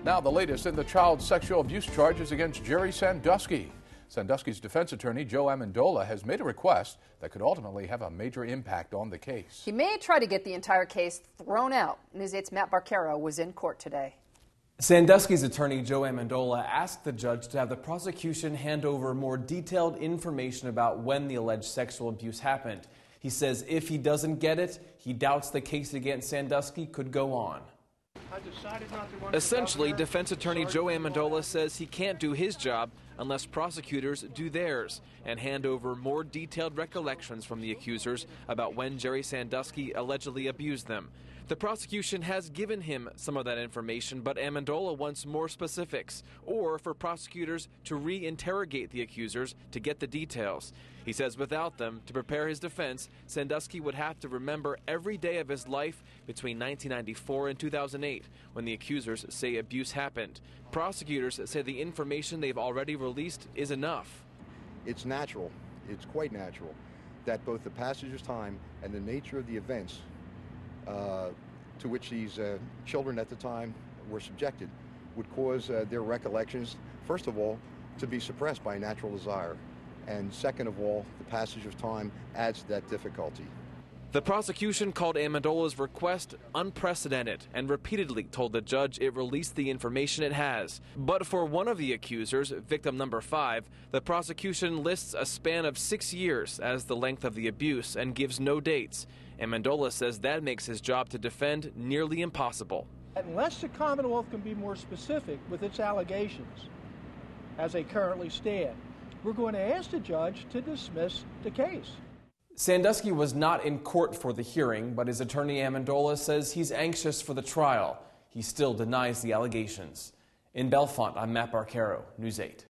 Now the latest in the child sexual abuse charges against Jerry Sandusky. Sandusky's defense attorney, Joe Amendola, has made a request that could ultimately have a major impact on the case. He may try to get the entire case thrown out. News 8's Matt Barquero was in court today. Sandusky's attorney, Joe Amendola, asked the judge to have the prosecution hand over more detailed information about when the alleged sexual abuse happened. He says if he doesn't get it, he doubts the case against Sandusky could go on. Essentially, defense attorney Joe Amendola says he can't do his job unless prosecutors do theirs and hand over more detailed recollections from the accusers about when Jerry Sandusky allegedly abused them. The prosecution has given him some of that information, but Amendola wants more specifics, or for prosecutors to re-interrogate the accusers to get the details. He says without them, to prepare his defense, Sandusky would have to remember every day of his life between 1994 and 2008, when the accusers say abuse happened. Prosecutors say the information they've already released is enough. It's natural, it's quite natural, that both the passage of time and the nature of the events to which these children at the time were subjected would cause their recollections, first of all, to be suppressed by natural desire, and second of all, the passage of time adds to that difficulty. The prosecution called Amendola's request unprecedented and repeatedly told the judge it released the information it has. But for one of the accusers, victim number 5, the prosecution lists a span of 6 years as the length of the abuse and gives no dates. Amendola says that makes his job to defend nearly impossible. Unless the Commonwealth can be more specific with its allegations as they currently stand, we're going to ask the judge to dismiss the case. Sandusky was not in court for the hearing, but his attorney Amendola says he's anxious for the trial. He still denies the allegations. In Bellefonte, I'm Matt Barquero, News 8.